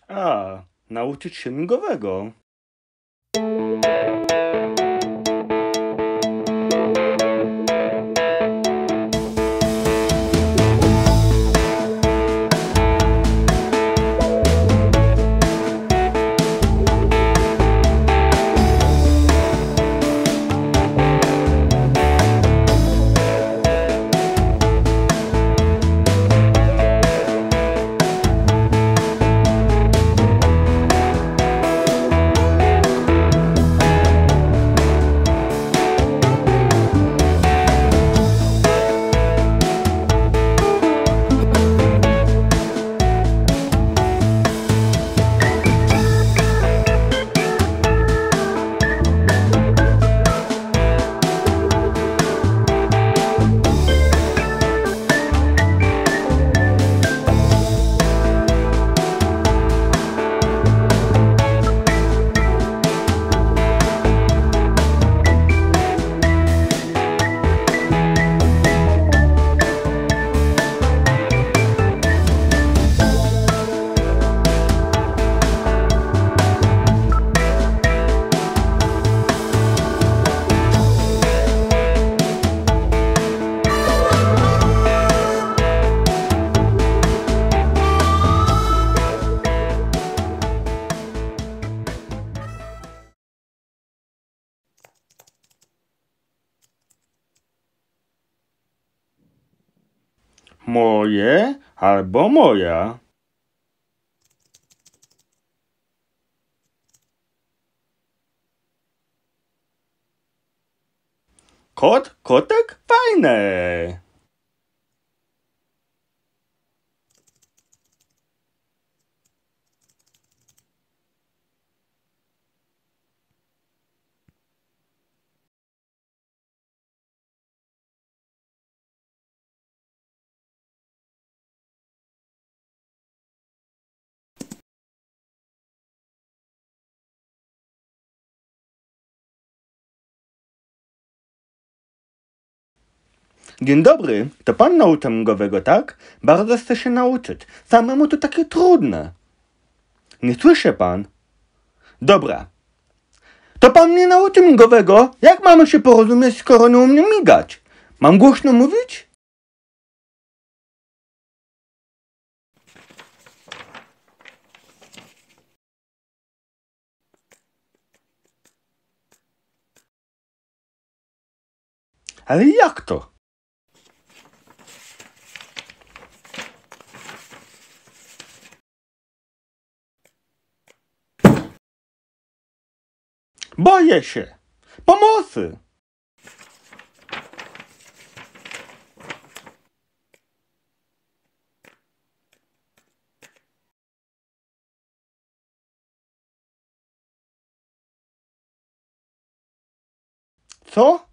Nauczyć się migowego. Moje albo moja. Kot, kotek, fajne. Dzień dobry, to pan naucza migowego, tak? Bardzo chcę się nauczyć. Samemu to takie trudne. Nie słyszy pan? Dobra. To pan mnie nauczy migowego? Jak mamy się porozumieć, skoro nie umiem migać? Mam głośno mówić? Ale jak to? Boję się. Pomocy. Co?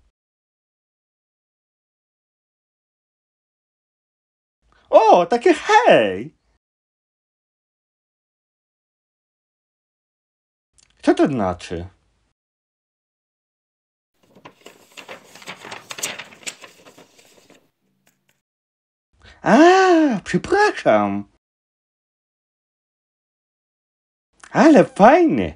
O, takie hej! Co to znaczy? Przepraszam. Ale fajnie.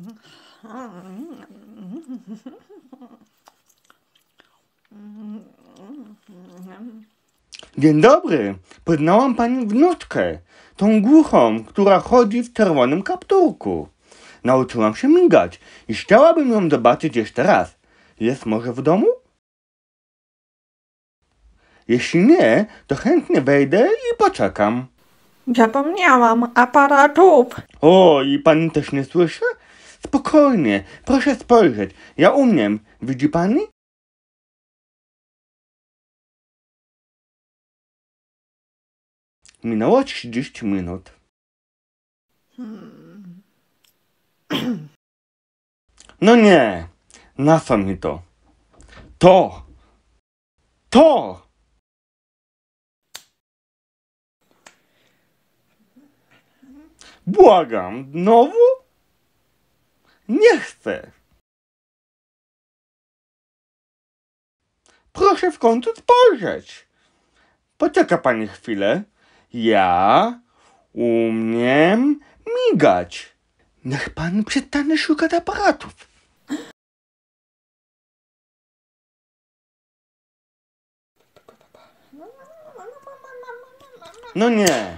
Dzień dobry, poznałam pani wnuczkę, tą głuchą, która chodzi w czerwonym kapturku. Nauczyłam się migać i chciałabym ją zobaczyć jeszcze raz. Jest może w domu? Jeśli nie, to chętnie wejdę i poczekam. Zapomniałam aparatów. O, i pani też nie słyszy? Spokojnie, proszę spojrzeć, ja umiem. Widzi pani? Minęło 30 minut. No nie, na co mi to? To! Błagam, znowu? Nie chcę. Proszę w końcu spojrzeć. Poczeka pani chwilę. Ja umiem migać. Niech pan przestanie szukać aparatów. No nie.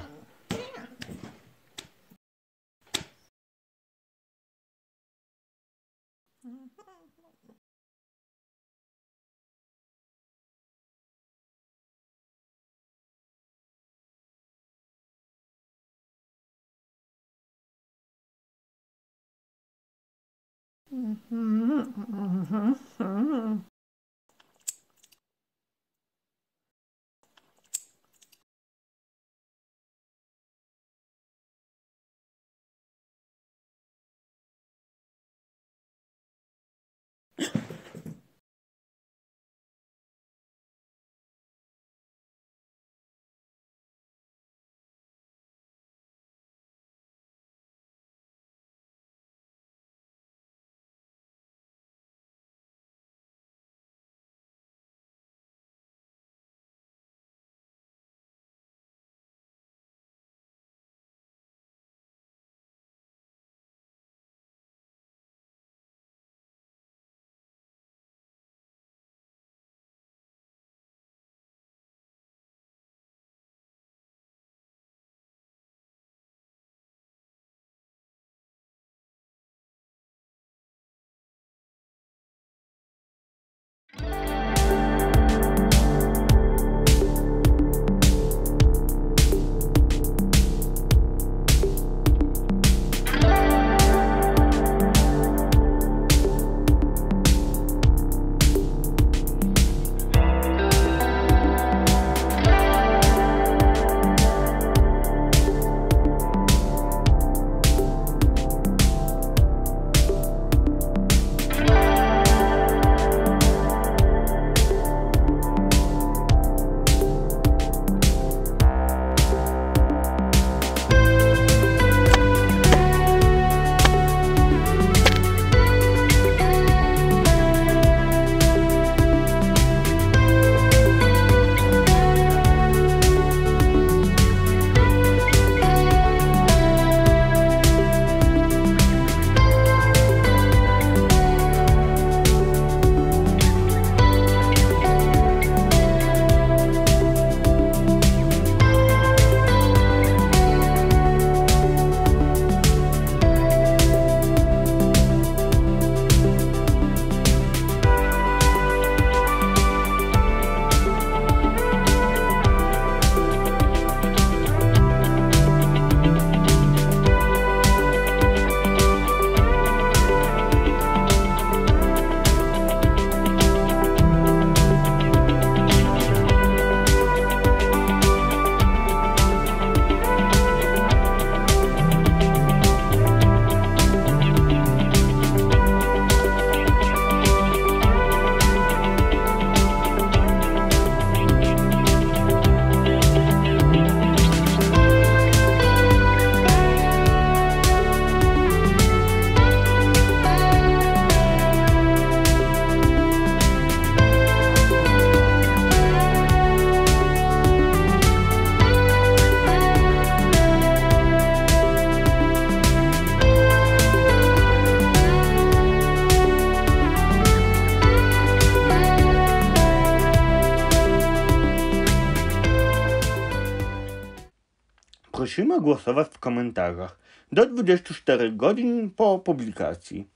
Prosimy głosować w komentarzach do 24 godzin po publikacji.